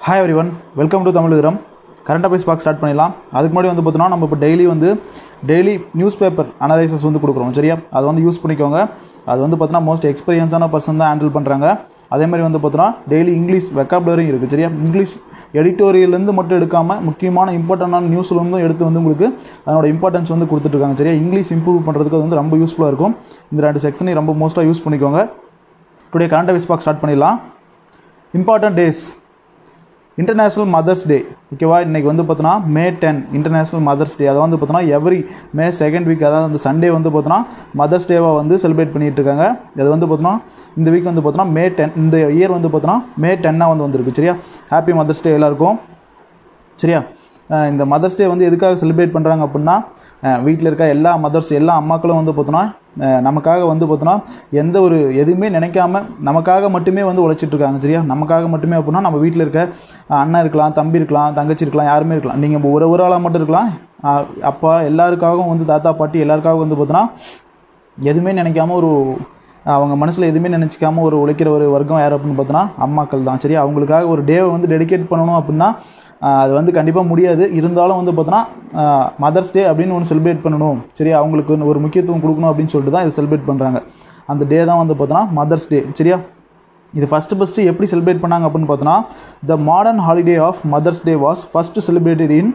Hi everyone, welcome to Tamil Vidram. Current affairs பார்க்க start பண்ணிடலாம். அதுக்கு முன்னாடி வந்து பார்த்தோன்னா நம்ம இப்போ டெய்லி நியூஸ் பேப்பர் அனலைசஸ் வந்து கொடுக்குறோம் சரியா. அதை வந்து யூஸ் பண்ணிக்கோங்க. அது வந்து பார்த்தோன்னா மோஸ்ட் எக்ஸ்பீரியன்ஸான பர்சன் தான் ஹேண்டில் பண்ணுறாங்க. அதே மாதிரி வந்து பார்த்தோன்னா டெய்லி இங்கிலீஷ் வெக்காபுலரியும் இருக்குது சரியா. இங்கிலீஷ் எடிட்டோரியல்லேருந்து மட்டும் எடுக்காமல் முக்கியமான இம்பார்ட்டண்டான நியூஸ்லேருந்தும் எடுத்து வந்து உங்களுக்கு அதனோட இம்பார்ட்டன்ஸ் வந்து கொடுத்துட்ருக்காங்க சரியா. இங்கிலீஷ் இம்ப்ரூவ் பண்ணுறதுக்கு அது வந்து ரொம்ப யூஸ்ஃபுல்லாக இருக்கும். இந்த ரெண்டு செக்ஷனையும் ரொம்ப மோஸ்ட்டாக யூஸ் பண்ணிக்கோங்க. டுடே கரண்ட் அஃபேர்ஸ் பார்க்க ஸ்டார்ட் பண்ணிடலாம். Important days. International mother's day ஓகேவா. இன்றைக்கி வந்து பார்த்தோன்னா May 10 இன்டர்நேஷ்னல் மதர்ஸ் டே. அதை வந்து பார்த்தோன்னா எவ்ரி May 2nd வீக், அதாவது அந்த சண்டே வந்து பார்த்தோன்னா மதர்ஸ் டேவாக வந்து செலிப்ரேட் பண்ணிகிட்டு இருக்காங்க. அது வந்து பார்த்தோன்னா இந்த வீக் வந்து பார்த்தோன்னா May 10, இந்த இயர் வந்து பார்த்தோன்னா May 10 வந்து வந்திருக்கு சரியா. ஹாப்பி மதர்ஸ் டே எல்லாருக்கும் சரியா. இந்த மதர்ஸ் டே வந்து எதுக்காக செலிப்ரேட் பண்ணுறாங்க அப்படின்னா, வீட்டில் இருக்க எல்லா மதர்ஸ் எல்லா அம்மாக்களும் வந்து பார்த்தோன்னா நமக்காக வந்து பார்த்தோன்னா எந்த ஒரு எதுவுமே நினைக்காம நமக்காக மட்டுமே வந்து உழைச்சிட்ருக்காங்க சரியா. நமக்காக மட்டுமே அப்படின்னா நம்ம வீட்டில் இருக்க அண்ணன் இருக்கலாம், தம்பி இருக்கலாம், தங்கச்சி இருக்கலாம், யாருமே இருக்கலாம். நீங்கள் ஒரு ஆளாக மட்டும் இருக்கலாம். அப்பா எல்லாருக்காகவும் வந்து தாத்தா பாட்டி எல்லாருக்காகவும் வந்து பார்த்தோன்னா எதுவுமே நினைக்காம அவங்க மனசில் எதுவுமே நினச்சிக்காம உழைக்கிற ஒரு வர்க்கம் யார் அப்படின்னு பார்த்தோன்னா அம்மாக்கள் தான் சரியா. அவங்களுக்காக ஒரு டேவை வந்து டெடிகேட் பண்ணணும் அப்படின்னா அது வந்து கண்டிப்பாக முடியாது. இருந்தாலும் வந்து பார்த்தோன்னா மதர்ஸ் டே அப்படின்னு ஒன்று செலிப்ரேட் பண்ணணும் சரியா. அவங்களுக்கு ஒரு முக்கியத்துவம் கொடுக்கணும் அப்படின்னு சொல்லிட்டு தான் இதை செலிப்ரேட் பண்ணுறாங்க. அந்த டே தான் வந்து பார்த்தோன்னா மதர்ஸ் டே சரியா. இது ஃபஸ்ட்டு எப்படி செலிப்ரேட் பண்ணாங்க அப்படின்னு பார்த்தோன்னா, the modern holiday of mother's day was first celebrated in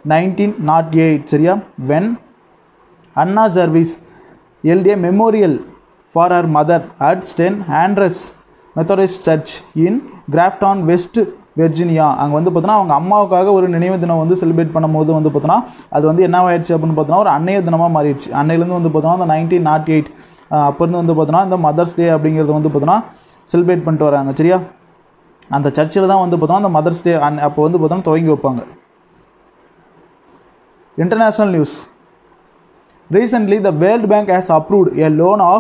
1908 சரியா. When Anna Jarvis held a memorial for her mother at St. Andrews Methodist Church in Grafton, West Virginia. அங்கே வந்து பார்த்தோன்னா அவங்க அம்மாவுக்காக ஒரு நினைவு தினம் வந்து செலிப்ரேட் பண்ணும்போது வந்து பார்த்தோன்னா அது வந்து என்ன ஆயிடுச்சு அப்படின்னு பார்த்தோன்னா ஒரு அன்னைய தினமாக மாறிடுச்சு. அன்னையிலேருந்து வந்து பார்த்தோன்னா அந்த 1908 அப்போருந்து வந்து பார்த்தோன்னா இந்த மதர்ஸ் டே அப்படிங்கிறது வந்து பார்த்தோன்னா செலிப்ரேட் பண்ணிட்டு வராங்க சரியா. அந்த சர்ச்சில் தான் வந்து பார்த்தோன்னா அந்த மதர்ஸ் டே அப்போ வந்து பார்த்தோன்னா துவங்கி வைப்பாங்க. International news. Recently, the World Bank has approved a loan of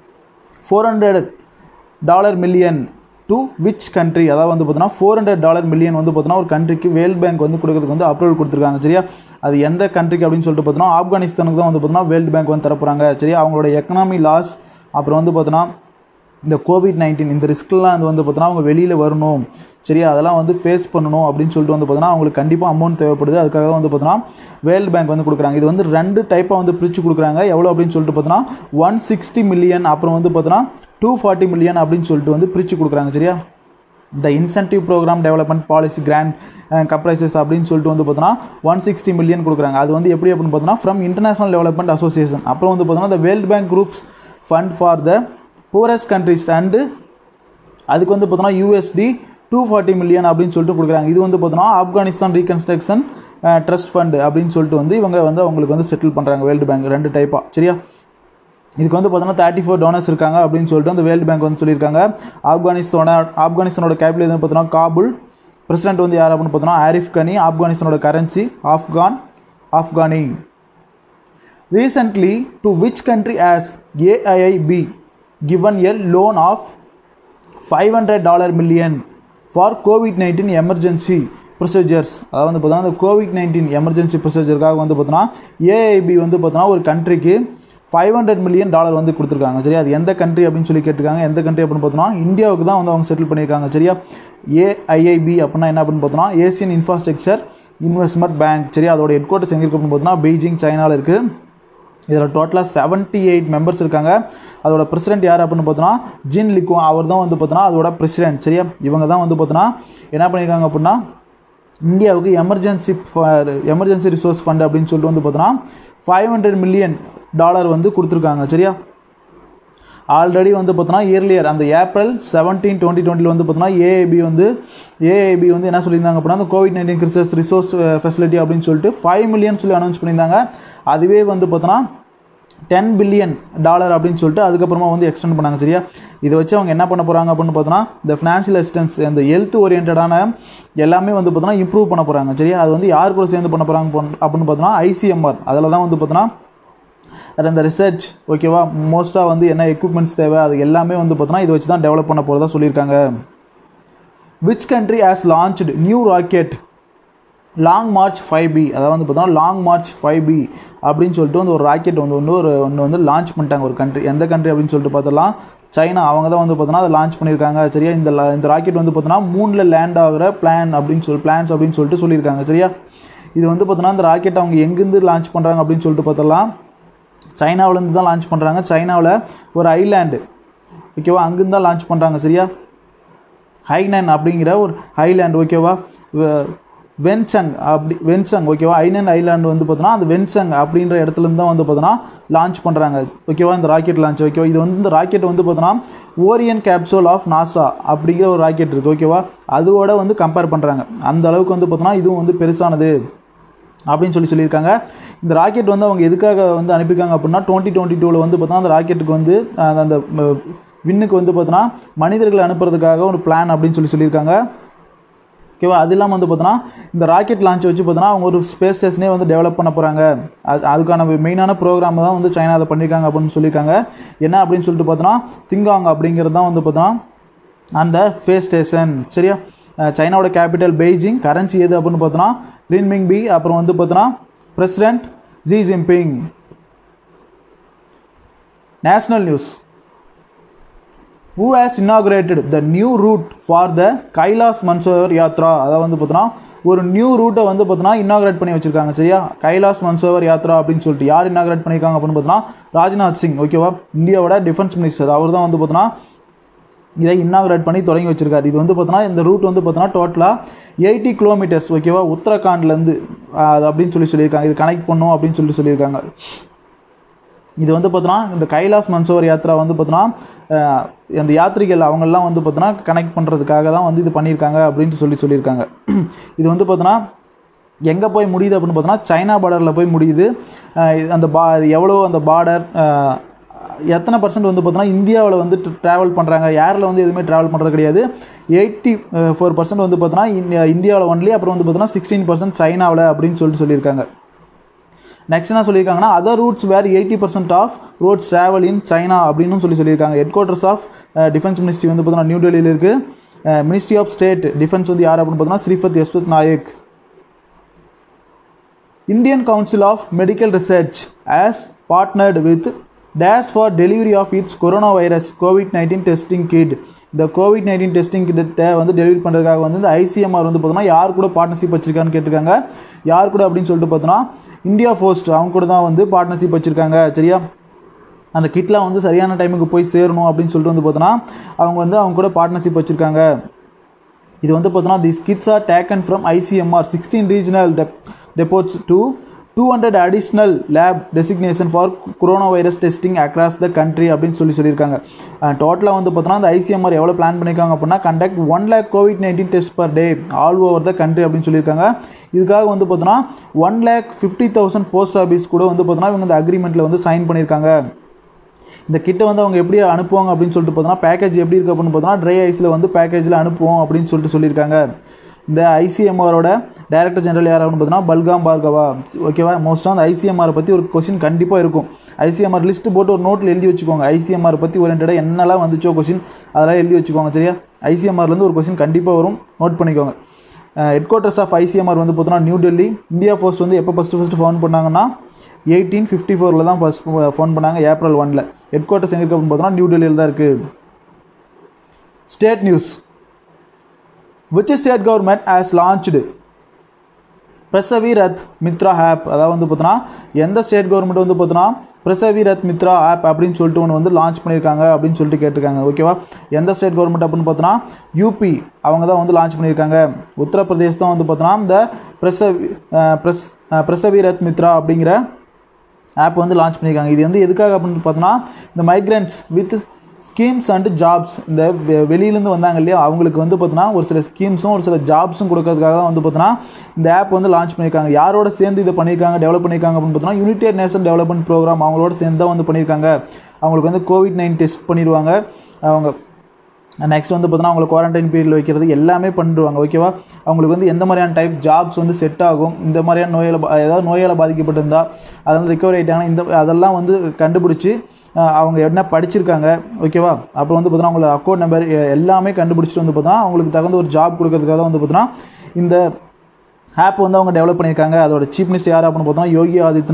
$400 million to which country? அதாவது வந்து பார்த்தோன்னா $400 million வந்து பார்த்தோன்னா ஒரு கண்ட்ரிக்கு வேர்ல்டு பேங்க் வந்து கொடுக்கறதுக்கு வந்து அப்ரூவல் கொடுத்துருக்காங்க சரியா. அது எந்த கண்ட்ரிக்கு அப்படின்னு சொல்லிட்டு பார்த்தோன்னா ஆப்கானிஸ்தானுக்கு தான் வந்து பார்த்தோன்னா வேர்ல்டு பேங்க் வந்து தரப்போகிறாங்க சரியா. அவங்களோட எக்கனாமி லாஸ், அப்புறம் வந்து பார்த்தோன்னா இந்த COVID-19 இந்த ரிஸ்க்லாம் வந்து பார்த்தோன்னா அவங்க வெளியில் வரணும் சரியா. அதெல்லாம் வந்து ஃபேஸ் பண்ணணும் அப்படின்னு சொல்லிட்டு வந்து பார்த்தோன்னா அவங்களுக்கு கண்டிப்பாக அமௌண்ட் தேவைப்படுது. அதுக்காக தான் வந்து பார்த்தோன்னா வேர்ல்டு பேங்க் வந்து கொடுக்குறாங்க. இது வந்து 2 டைப்பாக வந்து பிரித்து கொடுக்குறாங்க. எவ்வளோ அப்படின்னு சொல்லிட்டு பார்த்தோன்னா 160 மில்லியன், அப்புறம் வந்து பார்த்தோன்னா 240 மில்லியன் அப்படின்னு சொல்லிட்டு வந்து பிரித்து கொடுக்குறாங்க சரியா. இந்த incentive program development policy grant கப்ரைசஸ் அப்படின்னு சொல்லிட்டு வந்து பார்த்தோன்னா 160 மில்லியன் கொடுக்குறாங்க. அது வந்து எப்படி அப்படின்னு பார்த்தோன்னா ஃப்ரம் இன்டர்நேஷனல் டெவலப்மெண்ட் அசோசியேஷன். அப்புறம் வந்து பார்த்தோன்னா the world bank groups fund for the poorest countries and அதுக்கு வந்து பார்த்தோன்னா USD 240 மில்லியன் அப்படின்னு சொல்லிட்டு கொடுக்குறாங்க. இது வந்து பார்த்தோன்னா ஆப்கானிஸ்தான் ரீகன்ஸ்ட்ரக்ஷன் ட்ரஸ்ட் ஃபண்டு அப்படின்னு சொல்லிட்டு வந்து இவங்க வந்து அவங்களுக்கு வந்து செட்டில் பண்ணுறாங்க வேர்ல்டு பேங்க் 2 டைப்பாக சரியா. இதுக்கு வந்து பார்த்தோன்னா 34 டோனர்ஸ் இருக்காங்க அப்படின்னு சொல்லிட்டு அந்த வேர்ல்டு பேங்க் வந்து சொல்லியிருக்காங்க. ஆப்கானிஸ்தானோட கேபிட்டல் வந்து பார்த்தோன்னா காபுல். பிரசிடென்ட் வந்து யார் அப்படின்னு பார்த்தோன்னா ஆரிஃப் கனி. ஆப்கானிஸ்தானோட currency afghani. Recently, to which country has AIIB given a loan of $500 million for COVID-19 emergency procedures? அதாவது வந்து பார்த்தோன்னா இந்த COVID-19 எமர்ஜென்சி ப்ரொசீஜருக்காக வந்து பார்த்தோன்னா AIIB வந்து பார்த்தோன்னா ஒரு கண்ட்ரிக்கு $500 million வந்து கொடுத்துருக்காங்க சரியா. அது எந்த கண்ட்ரி அப்படின்னு சொல்லி கேட்டிருக்காங்க. எந்த கண்ட்ரி அப்படின்னு பார்த்தோன்னா இந்தியாவுக்கு தான் வந்து அவங்க செட்டில் பண்ணியிருக்காங்க சரியா. AIIB அப்படின்னா என்ன அப்படின்னு பார்த்தோன்னா ஏசியன் இன்ஃப்ராஸ்ட்ரக்சர் இன்வெஸ்ட்மெண்ட் பேங்க் சரியா. அதோட ஹெட் குவார்ட்டர்ஸ் எங்கே இருக்குது அப்படின்னு பார்த்தோன்னா பெய்ஜிங், சைனாவில் இருக்குது. இதில் டோட்டலாக 78 மெம்பர்ஸ் இருக்காங்க. அதோட பிரசிடென்ட் யார் அப்படின்னு பார்த்தோன்னா ஜின் லிகோ. அவர் தான் வந்து பார்த்தோன்னா அதோட பிரசிடென்ட் சரியா. இவங்க தான் வந்து பார்த்தோன்னா என்ன பண்ணியிருக்காங்க அப்படின்னா இந்தியாவுக்கு எமர்ஜென்சி ரிசோர்ஸ் ஃபண்ட் அப்படின்னு சொல்லிட்டு வந்து பார்த்தோன்னா $500 million வந்து கொடுத்துருக்காங்க சரியா. ஆல்ரெடி வந்து பார்த்தோன்னா இயர்லியர் அந்த April 17, 2020 வந்து பார்த்தோன்னா AIIB வந்து என்ன சொல்லியிருந்தாங்க அப்படின்னா அந்த COVID-19 கிரிசஸ் ரிசோர்ஸ் ஃபெசிலிட்டி அப்படின்னு சொல்லிட்டு $5 million சொல்லி அனௌன்ஸ் பண்ணியிருந்தாங்க. அதுவே வந்து பார்த்தோன்னா $10 billion அப்படின்னு சொல்லிட்டு அதுக்கப்புறமா வந்து எக்ஸ்டெண்ட் பண்ணாங்க சரியா. இதை வச்சு அவங்க என்ன பண்ண போகிறாங்க அப்படின்னு பார்த்தோன்னா இந்த ஃபினான்ஷியல் அசிஸ்டன்ஸ் இந்த ஹெல்த் ஓரியன்டான எல்லாமே வந்து பார்த்தோன்னா இம்ப்ரூவ் பண்ண போகிறாங்க சரியா. அது வந்து யார் கூட சேர்ந்து பண்ண போகிறாங்க அப்படின்னு பார்த்தோன்னா ICMR. அதில் தான் வந்து பார்த்தோன்னா இந்த ரிசர்ச் ஓகேவா மோஸ்ட்டாக வந்து என்ன எக்யூப்மெண்ட்ஸ் தேவை அது எல்லாமே வந்து பார்த்தோன்னா இதை வச்சு தான் டெவலப் பண்ண போகிறதா சொல்லியிருக்காங்க. Which country has launched new rocket long march 5B? அதாவது வந்து பார்த்தோன்னா லாங் மார்ச் 5B அப்படின்னு சொல்லிட்டு வந்து ஒரு ராக்கெட் வந்து ஒன்று வந்து லான்ச் பண்ணிட்டாங்க ஒரு கண்ட்ரி. எந்த கண்ட்ரி அப்படின்னு சொல்லிட்டு பார்த்தலாம் சைனா அவங்க தான் வந்து பார்த்தோன்னா அதை லான்ச் பண்ணியிருக்காங்க. சரியா, இந்த ராக்கெட் வந்து பார்த்தோன்னா மூணில் லேண்ட் ஆகிற பிளான்ஸ் அப்படின்னு சொல்லிட்டு சொல்லியிருக்காங்க. சரியா, இது வந்து பார்த்தோன்னா இந்த ராக்கெட் அவங்க எங்கேருந்து லான்ச் பண்ணுறாங்க அப்படின்னு சொல்லிட்டு பார்த்தலாம் சைனாவிலேருந்து தான் லான்ச் பண்ணுறாங்க. சைனாவில் ஒரு ஐலாண்டு, ஓகேவா, அங்கேருந்து தான் லான்ச் பண்ணுறாங்க. சரியா, ஹைனன் அப்படிங்கிற ஒரு ஐலாண்டு, ஓகேவா, வென்சங் ஓகேவா, ஐனன் ஐலாண்டு வந்து பார்த்தோன்னா அந்த வென்சங் அப்படின்ற இடத்துலேருந்து தான் வந்து பார்த்தோன்னா லான்ச் பண்ணுறாங்க. ஓகேவா, இந்த ராக்கெட் லான்ச். ஓகேவா, இது வந்து இந்த ராக்கெட் வந்து பார்த்தோன்னா ஓரியன் கேப்சூல் ஆஃப் நாசா அப்படிங்கிற ஒரு ராக்கெட் இருக்குது. ஓகேவா, அதோட வந்து கம்பேர் பண்ணுறாங்க. அந்த அளவுக்கு வந்து பார்த்தோன்னா இதுவும் வந்து பெருசானது அப்படின்னு சொல்லியிருக்காங்க. இந்த ராக்கெட் வந்து அவங்க எதுக்காக வந்து அனுப்பியிருக்காங்க அப்படின்னா 2022 வந்து பார்த்தோன்னா அந்த ராக்கெட்டுக்கு வந்து அந்த விண்ணுக்கு வந்து பார்த்தோன்னா மனிதர்களை அனுப்புறதுக்காக ஒரு பிளான் அப்படின்னு சொல்லியிருக்காங்க. ஓகேவா, அது இல்லாமல் வந்து பார்த்தோன்னா இந்த ராக்கெட் லான்ச்சை வச்சு பார்த்தோன்னா அவங்க ஒரு ஸ்பேஸ் ஸ்டேஷனே வந்து டெவலப் பண்ண போகிறாங்க. அதுக்கான மெயினான ப்ரோக்ராம் தான் வந்து சைனா அதை பண்ணியிருக்காங்க அப்படின்னு சொல்லியிருக்காங்க. என்ன அப்படின்னு சொல்லிட்டு பார்த்தோன்னா திங்காங் அப்படிங்கிறது தான் வந்து பார்த்தோன்னா அந்த ஸ்பேஸ் ஸ்டேஷன். சரியா, சைனாவோட கேபிட்டல் பெய்ஜிங், கரன்சி எது அப்படின்னு பார்த்தோன்னா ரின்மிங்பி, அப்புறம் வந்து பார்த்தோன்னா president Xi Jinping. National news. Who has inaugurated the new route for the Kailash Mansarovar Yatra? அதாவது வந்து பார்த்தோன்னா ஒரு நியூ ரூட்டை வந்து பார்த்தோன்னா இன்னாகிரேட் பண்ணி வச்சுருக்காங்க. சரியா, கைலாஸ் மன்சரோவர் யாத்ரா அப்படின்னு சொல்லிட்டு யார் இன்னாகிரேட் பண்ணியிருக்காங்க அப்படின்னு பார்த்தோன்னா ராஜ்நாத் சிங். ஓகேவா, இந்தியாவோட டிஃபென்ஸ் மினிஸ்டர் அவர் தான் வந்து பார்த்தோன்னா இதை இன்னாகிரேட் பண்ணி தொடங்கி வச்சிருக்காரு. இது வந்து பார்த்தோன்னா இந்த ரூட் வந்து பார்த்தோன்னா டோட்டலாக 80 கிலோமீட்டர்ஸ். ஓகேவா, உத்தரகாண்ட்லேருந்து அது அப்படின்னு சொல்லியிருக்காங்க. இது கனெக்ட் பண்ணும் அப்படின்னு சொல்லியிருக்காங்க. இது வந்து பார்த்தோன்னா இந்த கைலாஸ் மன்சரோவர் யாத்ரா வந்து பார்த்தோன்னா அந்த யாத்ரிகள் அவங்கெல்லாம் வந்து பார்த்தோன்னா கனெக்ட் பண்ணுறதுக்காக தான் வந்து இது பண்ணியிருக்காங்க அப்படின்ட்டு சொல்லியிருக்காங்க. இது வந்து பார்த்தோன்னா எங்கே போய் முடியுது அப்படின்னு பார்த்தோன்னா சைனா பார்டரில் போய் முடியுது. அந்த எவ்வளோ அந்த பார்டர் எத்தனை % வந்து பார்த்தோன்னா இந்தியாவில் வந்து ட்ராவல் பண்ணுறாங்க, ஏரில் வந்து எதுவுமே ட்ராவல் பண்ணுறது கிடையாது. 84% வந்து பார்த்தோன்னா இந்தியாவில் ஒன்லி, அப்புறம் வந்து பார்த்தோன்னா 16% சைனாவில் அப்படின்னு சொல்லியிருக்காங்க. நெக்ஸ்ட் என்ன சொல்லியிருக்காங்கன்னா other routes where 80% of roads travel in China அப்படின்னு சொல்லியிருக்காங்க. Headquarters of defence ministry வந்து பார்த்தோன்னா நியூ டெல்லியில் இருக்குது. மினிஸ்ட்ரி ஆஃப் ஸ்டேட் டிஃபென்ஸ் வந்து யார் அப்படின்னு பார்த்தோன்னா Shripad Yashwant Naik. Indian council of medical research has partnered with Dash for delivery of its coronavirus COVID-19 testing kit. இந்த COVID-19 டெஸ்டிங் கிட்டை வந்து டெலிவரி பண்ணுறதுக்காக வந்து இந்த ICMR வந்து பார்த்தோன்னா யார் கூட பார்ட்னர்ஷிப் வச்சிருக்கான்னு கேட்டிருக்காங்க. யார் கூட அப்படின்னு சொல்லிட்டு பார்த்தோன்னா இந்தியா போஸ்ட் அவங்க கூட தான் வந்து பார்ட்னர்ஷிப் வச்சுருக்காங்க. சரியா, அந்த கிட்லாம் வந்து சரியான டைமுக்கு போய் சேரணும் அப்படின்னு சொல்லிட்டு வந்து பார்த்தோன்னா அவங்க கூட பார்ட்னர்ஷிப் வச்சுருக்காங்க. இது வந்து பார்த்தோன்னா these kits are taken from ICMR 16 regional depots to 200 additional lab designation for coronavirus testing across the country அப்படின்னு சொல்லியிருக்காங்க. டோட்டலாக வந்து பார்த்தோன்னா அந்த ICMR எவ்வளோ பிளான் பண்ணியிருக்காங்க அப்படின்னா conduct 1 lakh COVID-19 test per day all over the country அப்படின்னு சொல்லியிருக்காங்க. இதுக்காக வந்து பார்த்தோன்னா 1,50,000 போஸ்ட் ஆஃபீஸ் கூட வந்து பார்த்தோன்னா இவங்க இந்த அக்ரிமெண்ட்டில் வந்து சைன் பண்ணியிருக்காங்க. இந்த கிட்டை வந்து அவங்க எப்படி அனுப்புவாங்க அப்படின்னு சொல்லிட்டு பார்த்தோன்னா பேக்கேஜ் எப்படி இருக்குது அப்படின்னு பார்த்தோன்னா ட்ரை ஐஸில் வந்து பேக்கேஜில் அனுப்புவோம் அப்படின்னு சொல்லியிருக்காங்க. இந்த ICMRோட டைரக்டர் ஜெனரல் யார் அப்படின்னு பார்த்தோன்னா பல்காம் பார்கவா. ஓகேவா, மோஸ்ட்டாக அந்த ICMR பற்றி ஒரு கொஸ்டின் கண்டிப்பாக இருக்கும். ICMR லிஸ்ட்டு போட்டு ஒரு நோட்டில் எழுதி வச்சுக்கோங்க. ICMR பற்றி ஓரியன்டாக என்னெல்லாம் வந்துச்சோ கொஸ்டின் அதெல்லாம் எழுதி வச்சுக்கோங்க. சரியா, ICMRலேருந்து ஒரு கொஸ்டின் கண்டிப்பாக வரும், நோட் பண்ணிக்கோங்க. ஹெட் குவார்ட்டர்ஸ் ஆஃப் ICMR வந்து பார்த்தோன்னா நியூ டெல்லி. இந்தியா போஸ்ட் வந்து எப்போ ஃபஸ்ட்டு ஃபோன் பண்ணாங்கன்னா 1854 தான் ஃபஸ்ட் ஃபோன் பண்ணாங்க, April 1. ஹெட் குவார்ட்டர்ஸ் எங்கே இருக்குது அப்படின்னு பார்த்தோன்னா நியூ டெல்லியில் தான் இருக்குது. State news. Which state government has launched Prasavi Rath Mitra app? அதாவது வந்து பார்த்தோன்னா எந்த ஸ்டேட் கவர்மெண்ட் வந்து பார்த்தோன்னா பிரசவி ரத் மித்ரா ஆப் அப்படின்னு சொல்லிட்டு ஒன்று வந்து லான்ச் பண்ணியிருக்காங்க அப்படின்னு சொல்லிட்டு கேட்டிருக்காங்க. ஓகேவா, எந்த ஸ்டேட் கவர்மெண்ட் அப்படின்னு பார்த்தோன்னா UP அவங்க தான் வந்து லான்ச் பண்ணியிருக்காங்க. உத்தரப்பிரதேஷ் தான் வந்து பார்த்தோன்னா இந்த பிரசவி ரத் மித்ரா அப்படிங்கிற ஆப் வந்து லான்ச் பண்ணியிருக்காங்க. இது வந்து எதுக்காக அப்படின்னு பார்த்தோன்னா இந்த migrants with schemes and jobs, இந்த வெளியிலேருந்து வந்தாங்க இல்லையா அவங்களுக்கு வந்து பார்த்தோன்னா ஒரு சில ஸ்கீம்ஸும் ஒரு சில ஜாப்ஸும் கொடுக்கறதுக்காக தான் வந்து பார்த்தோன்னா இந்த ஆப் வந்து லான்ச் பண்ணியிருக்காங்க. யாரோட சேர்ந்து இதை பண்ணியிருக்காங்க, டெவலப் பண்ணியிருக்காங்க அப்படின்னு பார்த்தோன்னா யுனைடெட் நேஷன் டெவலப்மெண்ட் ப்ரோக்ராம் அவங்களோட சேர்ந்து தான் வந்து பண்ணியிருக்காங்க. அவங்களுக்கு வந்து COVID-19 டெஸ்ட் பண்ணிடுவாங்க. அவங்க நெக்ஸ்ட் வந்து பார்த்தோன்னா அவங்களை குவாரண்டைன் பீரியடில் வைக்கிறது எல்லாமே பண்ணிடுவாங்க. ஓகேவா, அவங்களுக்கு வந்து எந்த மாதிரியான டைப் ஜாப்ஸ் வந்து செட் ஆகும், இந்த மாதிரியான ஏதாவது நோயால் பாதிக்கப்பட்டிருந்தால் அதெல்லாம் ரிகவரி ஆகிட்டாங்கன்னா அதெல்லாம் வந்து கண்டுபிடிச்சி அவங்க என்ன படிச்சிருக்காங்க. ஓகேவா, அப்புறம் வந்து பார்த்தோன்னா அவங்களோட அக்கௌண்ட் நம்பர் எல்லாமே கண்டுபிடிச்சிட்டு வந்து பார்த்தோன்னா அவங்களுக்கு தகுந்த ஒரு ஜாப் கொடுக்கறதுக்காக தான் வந்து பார்த்தோன்னா இந்த ஆப் வந்து அவங்க டெவலப் பண்ணியிருக்காங்க. அதோட சீஃப் மினிஸ்டர் யார் அப்படின்னு பார்த்தோன்னா யோகி ஆதித்யநாத்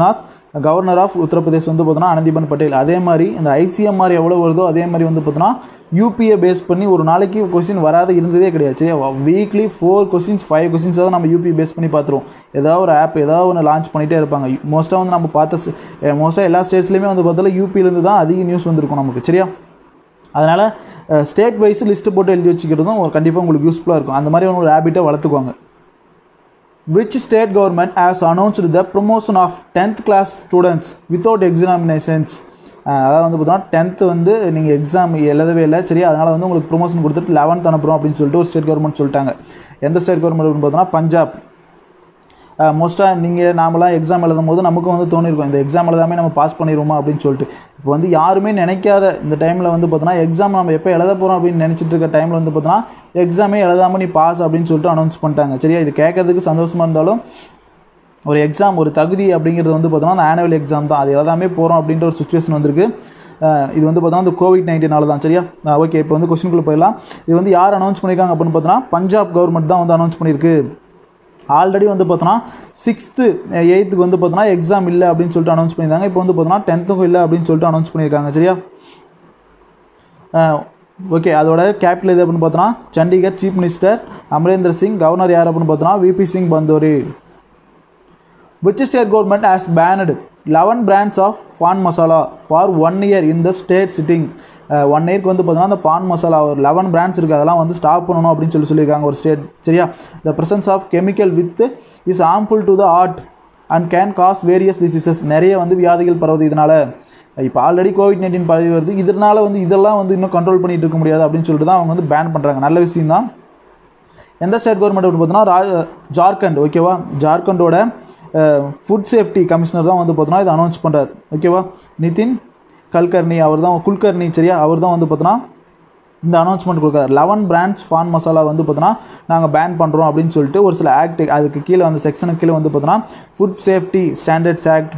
கவர்னர் ஆஃப் உத்தரப்பிரதேஷ் வந்து பார்த்தோன்னா ஆனந்திபென் பட்டேல். அதே மாதிரி இந்த ஐசிஎம்ஆர் எவ்வளோ வருதோ அதே மாதிரி வந்து பார்த்தோன்னா யூபிஏ பேஸ் பண்ணி ஒரு நாளைக்கு கொஸ்டின் வராத இருந்ததே கிடையாது. வீக்லி 4 கொஸ்டின்ஸ் 5 கொஸ்டின்ஸாவது நம்ம யூபிஏ பேஸ் பண்ணி பார்த்துருவோம். ஏதாவது ஒரு ஆப் ஏதாவது ஒன்று லான்ச் பண்ணிகிட்டே இருப்பாங்க. மோஸ்ட்டாக வந்து நம்ம பார்த்த மோஸ்ட்டாக எல்லா ஸ்டேட்ஸ்லையுமே வந்து பார்த்தாலும் யூபியிலேருந்து தான் அதிக நியூஸ் வந்திருக்கும் நமக்கு. சரியா, அதனால் ஸ்டேட் வைஸ் லிஸ்ட்டு போட்டு எழுதி வச்சுக்கிறதும் ஒரு கண்டிப்பாக உங்களுக்கு யூஸ்ஃபுல்லாக இருக்கும். அந்த மாதிரி ஒரு ஹேபிட்டை வளர்த்துக்குவாங்க. Which state government has announced the promotion of 10th class students without examinations? அதாவது வந்து பார்த்தோன்னா 10th வந்து நீங்கள் எக்ஸாம் எழுதவே இல்லை, சரியா, அதனால் வந்து உங்களுக்கு ப்ரொமோஷன் கொடுத்துட்டு 11th அனுப்புகிறோம் அப்படின்னு சொல்லிட்டு ஒரு ஸ்டேட் கவர்மெண்ட் சொல்லிட்டாங்க. எந்த ஸ்டேட் கவர்மெண்ட் அப்படின்னு பார்த்தோன்னா பஞ்சாப். மோஸ்ட்டாக நீங்கள் நாமெல்லாம் எக்ஸாம் எழுதும் போது நமக்கும் வந்து தோணிருக்கும், இந்த எக்ஸாம் எழுதாமே நம்ம பாஸ் பண்ணிடுவோமா அப்படின்னு சொல்லிட்டு. இப்போ வந்து யாருமே நினைக்காத இந்த டைமில் வந்து பார்த்தோன்னா எக்ஸாம் நம்ம எப்போ எழுத போகிறோம் அப்படின்னு நினச்சிட்டு இருக்க டைமில் வந்து பார்த்தோன்னா எக்ஸாமே எழுதாமல் நீ பாஸ் அப்படின்னு சொல்லிட்டு அனௌன்ஸ் பண்ணிட்டாங்க. சரியா, இது கேட்கறதுக்கு சந்தோஷமாக இருந்தாலும் ஒரு எக்ஸாம் ஒரு தகுதி அப்படிங்கிறது வந்து பார்த்தோன்னா அந்த ஆனுவல் எக்ஸாம் தான், அது எழுதாமே போகிறோம் அப்படின்ற ஒரு சுச்சுவேஷன் வந்திருக்கு. இது வந்து பார்த்தோன்னா இந்த COVID-19 தான். சரியா, ஓகே, இப்போ வந்து கொஸ்டினுக்குள்ளே போயிடலாம். இது வந்து யார் அனௌன்ஸ் பண்ணியிருக்காங்க அப்படின்னு பார்த்தோன்னா பஞ்சாப் கவர்மெண்ட் தான் வந்து அனௌன்ஸ் பண்ணியிருக்கு. ஆல்ரெடி வந்து பார்த்தோன்னா 6th 8th வந்து பார்த்தோன்னா எக்ஸாம் இல்லை அப்படின்னு சொல்லிட்டு அனௌன்ஸ் பண்ணியிருந்தாங்க. இப்போ வந்து பார்த்தோன்னா 10th இல்லை அப்படின்னு சொல்லிட்டு அனௌன்ஸ் பண்ணியிருக்காங்க. சரியா, ஓகே, அதோட கேபிட்டல் எது அப்படின்னு பார்த்தோன்னா Chandigarh. Chief minister Amarinder Singh. Governor யார் அப்படின்னு பார்த்தோன்னா V P Singh Badnore. Which state government has banned 11 brands of pan masala for 1 year in the state sitting? 1 இயர்க்கு வந்து பார்த்தோன்னா அந்த பான் மசாலா ஒரு 11 பிராண்ட்ஸ் இருக்குது, அதெல்லாம் வந்து ஸ்டாப் பண்ணணும் அப்படின்னு சொல்லியிருக்காங்க ஒரு ஸ்டேட். சரியா, the presence of chemical with is harmful to the heart and can cause various diseases. நிறைய வந்து வியாதிகள் பரவுது இதனால். இப்போ ஆல்ரெடி COVID-19 பரவி வருது, இதனால் வந்து இதெல்லாம் வந்து இன்னும் கண்ட்ரோல் பண்ணிட்டு இருக்க முடியாது அப்படின்னு சொல்லிட்டு தான் அவங்க வந்து பேன் பண்ணுறாங்க. நல்ல விஷயம் தான். எந்த ஸ்டேட் கவர்மெண்ட் அப்படின்னு பார்த்தோன்னா ஜார்க்கண்ட். ஓகேவா, ஜார்க்கண்டோட ஃபுட் சேஃப்டி கமிஷனர் தான் வந்து பார்த்தோன்னா இதை அனௌன்ஸ் பண்ணுறாரு. ஓகேவா, நிதின் கல்கர்னி அவர் தான், குல்கர்னி. சரியா, அவர் தான் வந்து பார்த்தோன்னா இந்த அனௌன்ஸ்மெண்ட் கொடுக்குறாரு. 11 பிராண்ட்ஸ் பான் மசாலா வந்து பார்த்தோன்னா நாங்கள் பேன் பண்ணுறோம் அப்படின்னு சொல்லிட்டு ஒரு சில ஆக்ட் அதுக்கு கீழே அந்த செக்ஷனுக்கு கீழே வந்து பார்த்தோன்னா ஃபுட் சேஃப்டி ஸ்டாண்டர்ட்ஸ் ஆக்ட்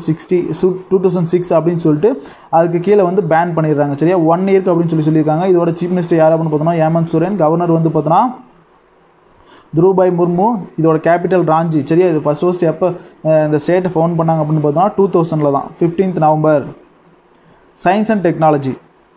2006 அப்படின்னு சொல்லிட்டு அதுக்கு கீழே வந்து பேன் பண்ணிடுறாங்க. சரியா, 1 இயர்க்கு அப்படின்னு சொல்லியிருக்காங்க. இதோட சீஃப் மினிஸ்டர் யார் அப்படின்னு பார்த்தோன்னா ஹேமந்த் சோரன். கவர்னர் வந்து பார்த்தோன்னா துருபாய் முர்மு. இதோட கேபிட்டல் ராஞ்சி. சரியா, இது ஃபர்ஸ்ட் எப்போ இந்த ஸ்டேட்டை ஃபவுண்ட் பண்ணாங்க அப்படின்னு பார்த்தோன்னா 2000 தான், 15th November. Science and technology.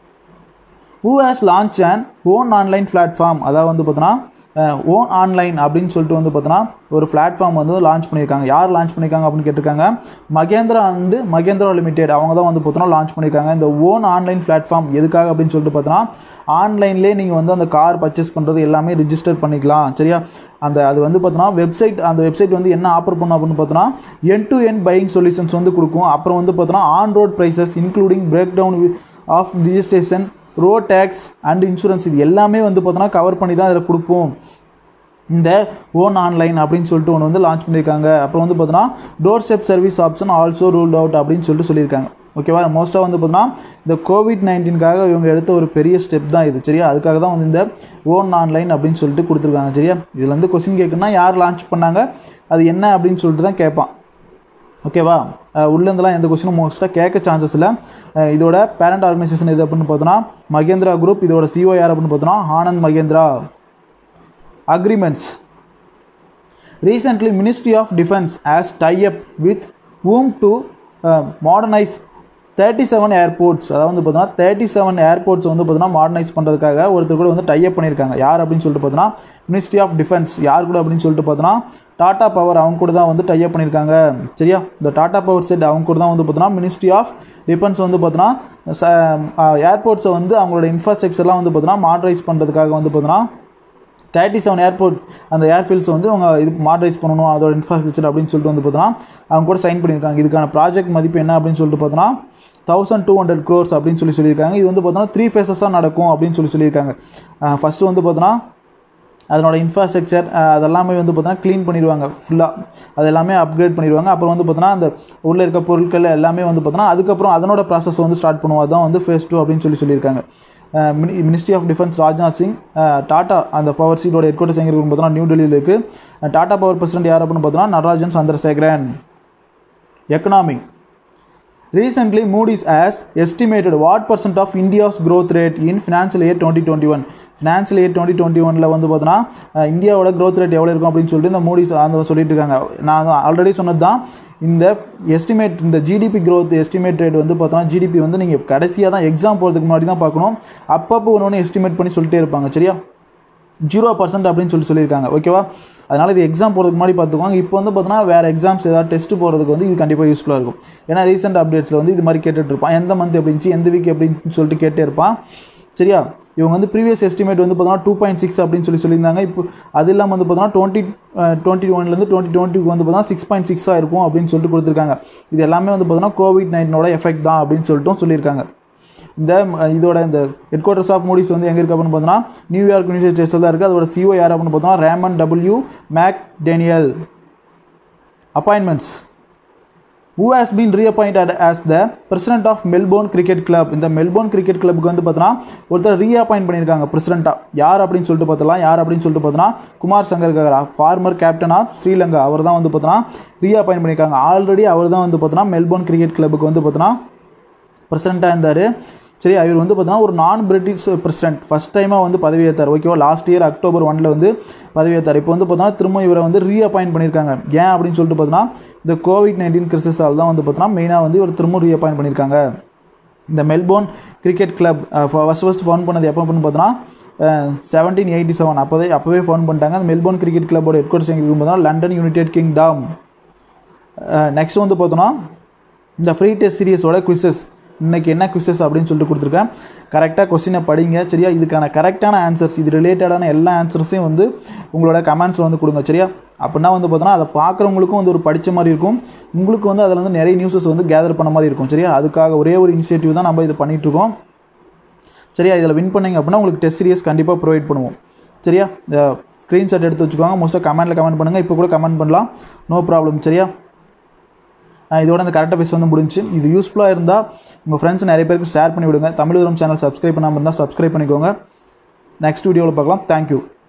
Who has launch and own online platform? அதாவது வந்து பார்த்தோன்னா ஓன் ஆன்லைன் அப்படின்னு சொல்லிட்டு வந்து பார்த்தோன்னா ஒரு பிளாட்ஃபார்ம் வந்து லான்ச் பண்ணியிருக்காங்க. யார் லான்ச் பண்ணியிருக்காங்க அப்படின்னு கேட்டிருக்காங்க. மகேந்திரா லிமிடெட் அவங்க தான் வந்து பார்த்தோன்னா லான்ச் பண்ணியிருக்காங்க. இந்த ஓன் ஆன்லைன் பிளாட்ஃபார்ம் எதுக்காக அப்படின்னு சொல்லிட்டு பார்த்தோன்னா ஆன்லைன்லேயே நீங்கள் வந்து அந்த கார் பர்ச்சேஸ் பண்ணுறது எல்லாமே ரிஜிஸ்டர் பண்ணிக்கலாம். சரியா, அது வந்து பார்த்தோன்னா அந்த வெப்சைட் வந்து என்ன ஆஃபர் பண்ணும் அப்படின்னு பார்த்தோன்னா end-to-end பையிங் சொல்யூஷன்ஸ் வந்து கொடுக்கும். அப்புறம் வந்து பார்த்தோன்னா on road prices including breakdown of registration, road tax and insurance, இது எல்லாமே வந்து பார்த்தோன்னா கவர் பண்ணி தான் இதில் கொடுப்போம் இந்த ஓன் ஆன்லைன் அப்படின்னு சொல்லிட்டு ஒன்று வந்து லான்ச் பண்ணியிருக்காங்க. அப்புறம் வந்து பார்த்தோன்னா doorstep service option also ruled out அப்படின்னு சொல்லியிருக்காங்க. ஓகேவா, மோஸ்ட்டாக வந்து பார்த்தோன்னா இந்த COVID-19க்காக இவங்க எடுத்த ஒரு பெரிய ஸ்டெப் தான் இது. சரியா, அதுக்காக தான் வந்து இந்த ஓன் ஆன்லைன் அப்படின்னு சொல்லிட்டு கொடுத்துருக்காங்க. சரியா, இதில் வந்து கொஸ்டின் கேட்குன்னா யார் லான்ச் பண்ணாங்க, அது என்ன அப்படின்னு சொல்லிட்டு தான் கேட்பான். ஓகேவா, உள்ளேருந்துலாம் எந்த கொஸ்டினும் மோஸ்ட்டாக கேட்க சான்சஸ் இல்லை. இதோட பேரண்ட் ஆர்கனைசேஷன் எது அப்படின்னு பார்த்தோன்னா மகேந்திரா குரூப். இதோட CEO யார் அப்படின்னு பார்த்தோன்னா Anand Mahindra. Agreements. Recently ministry of defence has tie up with whom to modernize 37 airports. அதாவது வந்து பார்த்தோன்னா 37 ஏர்போர்ட்ஸ் வந்து பார்த்தோன்னா மாடர்னைஸ் பண்ணுறதுக்காக ஒருத்தர் கூட வந்து டைப் பண்ணியிருக்காங்க. யார் அப்படின்னு சொல்லிட்டு பார்த்தோன்னா மினிஸ்ட்ரி ஆஃப் டிஃபென்ஸ். யார் கூட அப்படின்னு சொல்லிட்டு பார்த்தோன்னா டாடா பவர் அவங்க கூட தான் வந்து டைப் பண்ணியிருக்காங்க. சரியா, இந்த டாடா பவர் செட் அவங்க கூட தான் வந்து பார்த்தோன்னா மினிஸ்ட்ரி ஆஃப் டிஃபென்ஸ் வந்து பார்த்தோன்னா ஏர்போர்ட்ஸை வந்து அவங்களோட இன்ஃப்ராஸ்ட்ரக்சர்லாம் வந்து பார்த்தோன்னா மாடர்னைஸ் பண்ணுறதுக்காக வந்து பார்த்தோன்னா 37 ஏர்போர்ட் அந்த ஏர்ஃபீல்ட்ஸ் வந்து அவங்க இது மாடர்னைஸ் பண்ணணும் அதோட இன்ஃப்ராஸ்ட்ரக்சர் அப்படின்னு சொல்லிட்டு வந்து பார்த்தோன்னா அவங்க கூட சைன் பண்ணியிருக்காங்க. இதுக்கான ப்ராஜெக்ட் மதிப்பு என்ன அப்படின்னு சொல்லிட்டு பார்த்தோன்னா 1200 crores அப்படின்னு சொல்லியிருக்காங்க. இது வந்து பார்த்தோன்னா 3 phases நடக்கும் அப்படின்னு சொல்லியிருக்காங்க. ஃபஸ்ட்டு வந்து பார்த்தோன்னா அதனோட இன்ஃப்ராஸ்ட்ரக்சர் அதெல்லாமே வந்து பார்த்தோன்னா க்ளீன் பண்ணிடுவாங்க ஃபுல்லாக, அது எல்லாமே அப்கிரேட் பண்ணிடுவாங்க. அப்புறம் வந்து பார்த்தோன்னா அந்த உள்ளே இருக்க பொருட்கள் எல்லாமே வந்து பார்த்தோன்னா அதுக்கப்புறம் அதனோட ப்ராசஸ் வந்து ஸ்டார்ட் பண்ணுவோம். அதுதான் வந்து phase 2 அப்படின்னு சொல்லியிருக்காங்க. Ministry of defence Rajnath Singh. Tata அந்த பவர் சீட்டோட ஹெட் குவார்ட்டர்ஸ் எங்கே இருக்குன்னு பார்த்தோன்னா நியூ டெல்லியில் இருக்குது. டாட்டா பவர் பிரசிடென்ட் யார் அப்படின்னு பார்த்தோன்னா Natarajan Chandrasekaran. Economy. Recently, Moody's has estimated what percent of India's growth rate in financial year 2021. Financial year 2021 வந்து பார்த்தோன்னா இந்தியாவோட க்ரோத் ரேட் எவ்வளோ இருக்கும் அப்படின்னு சொல்லிட்டு இந்த மூடிஸ் அந்த சொல்லிட்டு இருக்காங்க. நான் ஆல்ரெடி சொன்னது தான் இந்த எஸ்டிமேட், இந்த ஜிடிபி க்ரோத் எஸ்டிமேட் ரேட் வந்து பார்த்தோன்னா ஜிடிபி வந்து நீங்கள் கடைசியாக தான் எக்ஸாம் போகிறதுக்கு முன்னாடி தான் பார்க்கணும். அப்பப்போ ஒன்று எஸ்டிமேட் பண்ணி சொல்லிட்டே இருப்பாங்க. சரியா, 0% அப்படின்னு சொல்லியிருக்காங்க. ஓகேவா, அதனால் இது எக்ஸாம் போகிறதுக்கு முன்னாடி பார்த்துக்குவாங்க. இப்போ வந்து பார்த்தோன்னா வேறு எக்ஸாம்ஸ் ஏதாவது டெஸ்ட் போகிறதுக்கு வந்து இது கண்டிப்பாக யூஸ்ஃபுல்லாக இருக்கும். ஏன்னா ரீசெண்ட் அப்டேட்ஸில் வந்து இது மாதிரி கேட்டுட்டு இருப்பான், எந்த மந்த் எப்படி எந்த வீக் அப்படின்னு சொல்லிட்டு கேட்டே இருப்பான். சரியா, இவங்க வந்து ப்ரீவியஸ் எஸ்டிமேட் வந்து பார்த்தோன்னா 2.6 அப்படின்னு சொல்லியிருந்தாங்க. இப்போ அது இல்லாமல் வந்து பார்த்தோன்னா 2021 2022 வந்து பார்த்தோன்னா 6.6 இருக்கும் அப்படின்னு சொல்லிட்டு கொடுத்துருக்காங்க. இது எல்லாமே வந்து பார்த்தோன்னா COVID-19 எஃபெக்ட் தான் அப்படின்னு சொல்லியிருக்காங்க. இதோட இந்த ஹெட் குவார்ட்டர்ஸ் ஆஃப் மூடிஸ் வந்து எங்கே இருக்குது அப்படின்னு பார்த்தோன்னா நியூயார்க் யுனைடெட் ஸ்டேட்ஸில் தான் இருக்குது. அதோட சிஓ யார் அப்படின்னு பார்த்தோன்னா Raymond W. McDaniel. Appointments. Who has been reappointed as the president of Melbourne Cricket Club? இந்த மெல்போர்ன் கிரிக்கெட் கிளப்புக்கு வந்து பார்த்தோன்னா ஒருத்தர் ரீஅப்பாயிண்ட் பண்ணியிருக்காங்க பிரசிடெண்ட்டாக. யார் அப்படின்னு சொல்லிட்டு பார்த்தோன்னா Kumar Sangakkara, former captain of Sri Lanka. அவர் தான் வந்து பார்த்தோன்னா ரீஅப்பாயிண்ட் பண்ணியிருக்காங்க. ஆல்ரெடி அவர் தான் வந்து பார்த்தோன்னா மெல்போர்ன் கிரிக்கெட் கிளப்புக்கு வந்து பார்த்தோன்னா பிரசிடெண்ட்டாக இருந்தார். சரி, அவர் வந்து பார்த்தோன்னா ஒரு நான் பிரிட்டிஷ் பிரசிடென்ட் ஃபஸ்ட் டைமாக வந்து பதவி ஏற்றார். ஓகேவா, லாஸ்ட் இயர் October 1 வந்து பதவி ஏற்றார். இப்போ வந்து பார்த்தோன்னா திரும்ப இவரை வந்து ரீஅப்பாயிண்ட் பண்ணியிருக்காங்க. ஏன் அப்படின்னு சொல்லிட்டு பார்த்தோன்னா இந்த COVID-19 கிரிசிஸால் தான் வந்து பார்த்தோன்னா மெயினாக வந்து இவர் திரும்ப ரீஅப்பாயிண்ட் பண்ணியிருக்காங்க. இந்த Melbourne cricket club first found பண்ணது எப்போ அப்படின்னு பார்த்தோன்னா 1787 அப்போவே ஃபவுண்ட் பண்ணிட்டாங்க. அந்த மெல்போர்ன் கிரிக்கெட் கிளப்போட ஹெட் குவார்ட்டர்ஸ் எங்கே இருக்கும் பார்த்தோன்னா லண்டன் யுனைடெட் கிங்டம். நெக்ஸ்ட் வந்து பார்த்தோன்னா இந்த ஃப்ரீ டெஸ்ட் சீரியஸோட குவிசஸ். இன்றைக்கி என்ன குவிசஸ் அப்படின்னு சொல்லிட்டு கொடுத்துருக்கேன். கரெக்டாக கொஸ்டினை படிங்க. சரியா, இதுக்கான கரெக்டான ஆன்சர்ஸ், இது ரிலேட்டடான எல்லா ஆன்சர்ஸையும் வந்து உங்களோட கமெண்ட்ஸில் வந்து கொடுங்க. சரியா, அப்படின்னா வந்து பார்த்தோன்னா அதை பார்க்குறவங்களுக்கும் வந்து ஒரு படித்த மாதிரி இருக்கும், உங்களுக்கு வந்து அதில் வந்து நிறைய நியூஸஸ் வந்து கேதர் பண்ண மாதிரி இருக்கும். சரியா, அதுக்காக ஒரே ஒரு இனிஷியேட்டிவ் தான் நம்ம இது பண்ணிகிட்ருக்கோம். சரியா, இதில் வின் பண்ணிங்க அப்படின்னா உங்களுக்கு டெஸ்ட் சீரியஸ் கண்டிப்பாக ப்ரொவைட் பண்ணுவோம். சரியா, ஸ்க்ரீன்ஷாட் எடுத்து வச்சுக்கோங்க. மோஸ்ட்டாக கமெண்ட் பண்ணுங்கள். இப்போ கூட கமெண்ட் பண்ணலாம், நோ ப்ராப்ளம். சரியா, இதோட இந்த கரெக்டாக பேச வந்து முடிஞ்சு. இது யூஸ்ஃபுல்லாக இருந்தால் உங்கள் ஃப்ரெண்ட்ஸ் நிறைய பேருக்கு ஷேர் பண்ணி விடுங்க. தமிழ் சேனல் சப்ஸ்கிரைப் பண்ணாமல் இருந்தால் சப்ஸ்கிரைப் பண்ணிக்கோங்க. நெக்ஸ்ட் வீடியோவில் பார்க்கலாம். தேங்க்யூ.